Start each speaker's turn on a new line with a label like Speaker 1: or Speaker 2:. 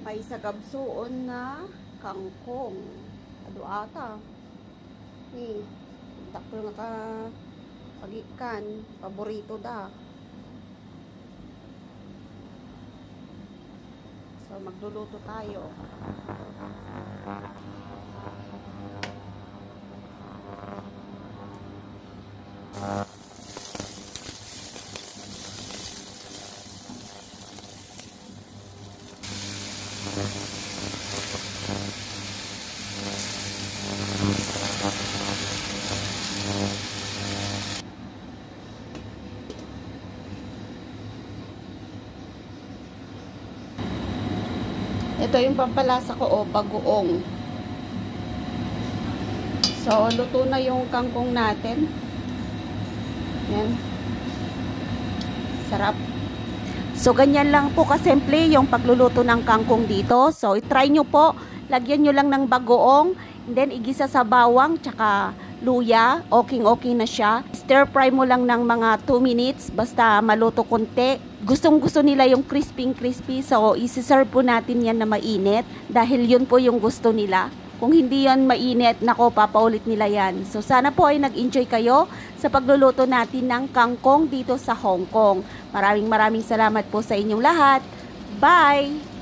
Speaker 1: May sagabsuon na kangkong. Ado ata. Ni, takpo nga ka pagikan. Paborito da. So, magluluto tayo. Ito yung pampalasa ko, bagoong. So, luto na yung kangkong natin. Yan. Sarap. So, ganyan lang po kasimple yung pagluluto ng kangkong dito. So, itry nyo po. Lagyan nyo lang ng bagoong. And then, igisa sa bawang, tsaka luya. Okay na siya. Stir fry mo lang ng mga 2 minutes. Basta maluto konti. Gustong-gusto nila yung crispy. So, isi-serve po natin yan na mainit. Dahil yun po yung gusto nila. Kung hindi yan mainit, nako, papaulit nila yan. So, sana po ay nag-enjoy kayo sa pagluluto natin ng kangkong dito sa Hong Kong. Maraming salamat po sa inyong lahat. Bye!